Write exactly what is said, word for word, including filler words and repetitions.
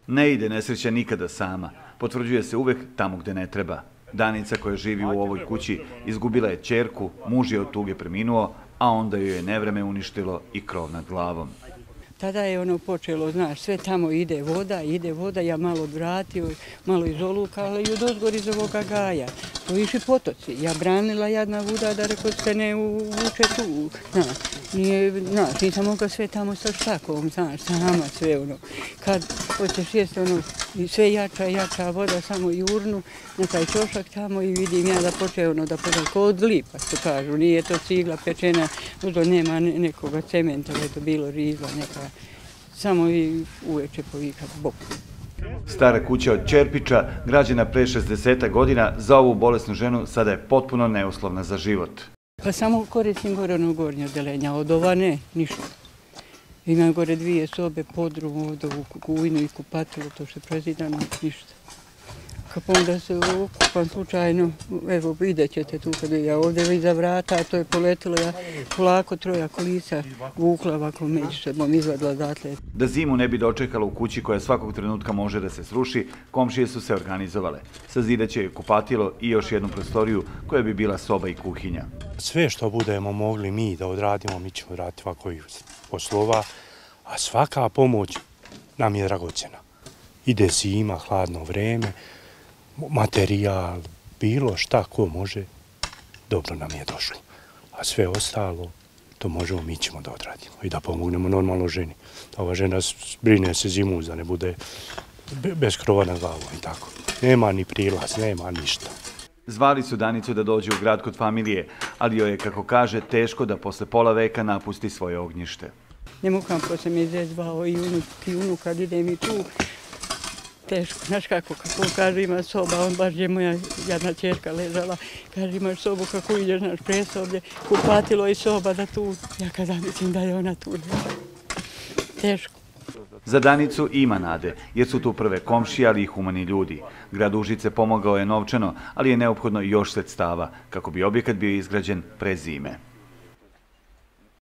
Ne ide nesreća nikada sama. Potvrđuje se uvek tamo gde ne treba. Danica koja živi u ovoj kući izgubila je ćerku, muž je od tuge preminuo, a onda joj je nevreme uništilo i krov nad glavom. Tada je ono počelo, znaš, sve tamo ide voda, ide voda, ja malo odvratio, malo iz oluka, ali i od ozgor iz ovoga gaja. To išli potoci. Ja branila jadna voda da reko se ne uvuče tu, znaš. Nije, znaš, nisam mogla sve tamo sa štakom, znaš, sama sve ono. Kad hoćeš jesti ono, sve jača i jača voda, samo jurnu na taj čošak tamo i vidim ja da poče ono da poče kod lipa, što kažu. Nije to cigla pečena, možda nema nekoga cementa, da je to bilo rizla neka. Samo i uveče povikat bok. Stara kuća od Čerpića, građena pre šezdeset godina, za ovu bolesnu ženu sada je potpuno neuslovna za život. Pa samo koristim gore ono gornje odelenja, od ova ne, ništa. Imam gore dvije sobe, podrum, ovdje u kujnu i kupatilo, to što je prezidano, ništa. Kad onda se okupam slučajno, evo vidjet ćete tu kad ja ovdje iza vrata, a to je poletilo, ja polako troja kolisa vukla ovako među sebom, izvadila odatle. Da zimu ne bi dočekala u kući koja svakog trenutka može da se sruši, komšije su se organizovale. Sazidaće je kupatilo i još jednu prostoriju koja bi bila soba i kuhinja. Sve što budemo mogli mi da odradimo, mi ćemo odraditi ovako i poslova, a svaka pomoć nam je dragocjena. Ide zima, hladno vreme, materijal, bilo šta ko može, dobro nam je došlo. A sve ostalo, to možemo, mi ćemo da odradimo i da pomognemo normalno ženi. Ova žena brine se zimu da ne bude bez krova na glavu i tako. Nema ni prilaz, nema ništa. Zvali su Danicu da dođe u grad kod familije, ali joj je, kako kaže, teško da posle pola veka napusti svoje ognjište. Ne mogu kam, posle mi je zezvao i unuk, i unuk kad idem i tu. Teško, znaš kako, kako kaže ima soba, on baš je moja jedna ćerka ležala, kaže imaš sobu kako ideš, znaš, presoblje, kupatilo i soba da tu, ja kada mislim da je ona tu, teško. Za Danicu ima nade, jer su tu prve komšije, ali i humani ljudi. Grad Užice pomogao je novčano, ali je neophodno još sredstava, kako bi objekat bio izgrađen pre zime.